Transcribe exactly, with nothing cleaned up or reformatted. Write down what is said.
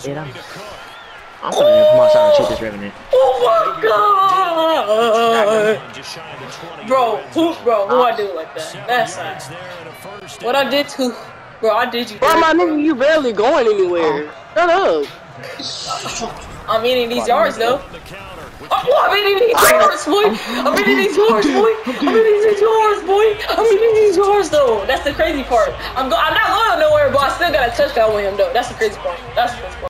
Yeah, I'm, I'm gonna come outside and shoot this revenant. Oh my god! Bro, who, bro, who I do like that? That's sad. What I did to, bro, I did you. Bro, my nigga, you barely going anywhere. Shut up. I'm eating these yards though. Oh, I'm eating these yards, boy. I'm eating these yards, boy. I'm eating these yards, boy. I'm eating these yards though. That's the crazy part. I'm go I'm not going nowhere, but I still got a touchdown with him though. That's the crazy part. That's the crazy part.